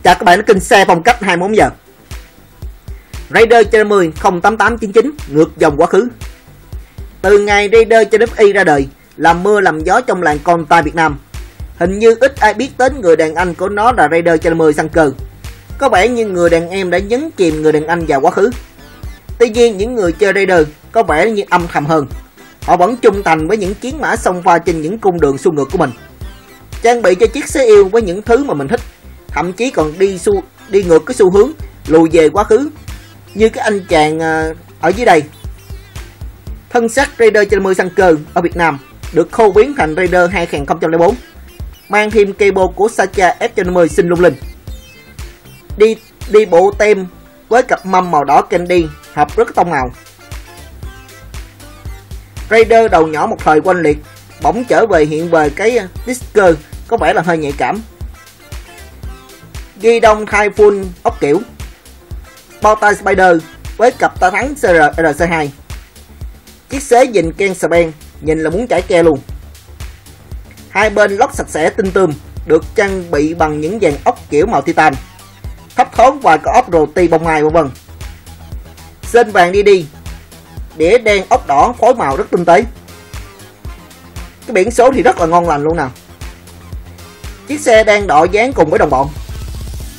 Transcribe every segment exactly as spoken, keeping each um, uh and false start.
Chào các bạn, nó kênh xe phong cách hai mươi bốn giờ. Raider Challenger mười không tám tám chín chín ngược dòng quá khứ. Từ ngày Raider trên ép i ra đời, làm mưa làm gió trong làng con tai Việt Nam. Hình như ít ai biết đến người đàn anh của nó là Raider Challenger mười sang cơ. Có vẻ như người đàn em đã nhấn chìm người đàn anh vào quá khứ. Tuy nhiên, những người chơi Raider có vẻ như âm thầm hơn. Họ vẫn trung thành với những chiến mã xông pha trên những cung đường xuôi ngược của mình, trang bị cho chiếc xe yêu với những thứ mà mình thích, thậm chí còn đi xu đi ngược cái xu hướng lùi về quá khứ, như cái anh chàng ở dưới đây. Thân xác Raider Challenger mười sang cơ ở Việt Nam được khâu biến thành Raider hai không không bốn, mang thêm cây bô của Sacha F Challenger mười xinh lung linh. Đi đi bộ tem với cặp mâm màu đỏ candy hợp rất tông màu. Raider đầu nhỏ một thời quanh liệt bỗng trở về hiện về cái sticker có vẻ là hơi nhạy cảm. Ghi đông thai full ốc kiểu, bao tay Spider với cặp ta thắng xê rờ rờ xê hai. Chiếc xế dình Ken Span nhìn là muốn chảy ke luôn. Hai bên lót sạch sẽ tinh tươm, được trang bị bằng những dàn ốc kiểu màu titan, thấp thoáng và có ốc roti bông mai vân vân. Sên vàng đi đi, đĩa đen ốc đỏ phối màu rất tinh tế. Cái biển số thì rất là ngon lành luôn nào. Chiếc xe đang đọ dáng cùng với đồng bọn.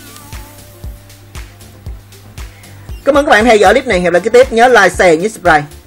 Cảm ơn các bạn theo dõi clip này. Hẹn gặp lại cái tiếp, nhớ like, share, nhớ subscribe.